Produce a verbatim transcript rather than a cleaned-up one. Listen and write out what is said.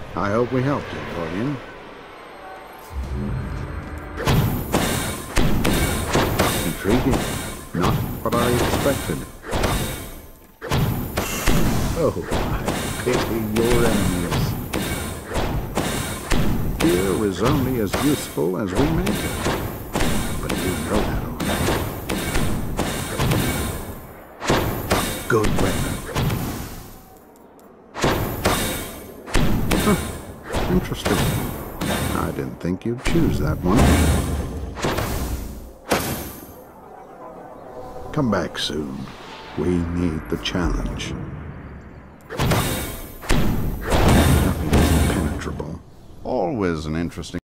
I hope we helped you, Guardian. Intriguing. Not what I expected. Oh, I pity your enemies. Fear is only as useful as we make it. But you know that already. Good weapon. Huh. Interesting. I didn't think you'd choose that one. Come back soon. We need the challenge. Nothing is impenetrable. Always an interesting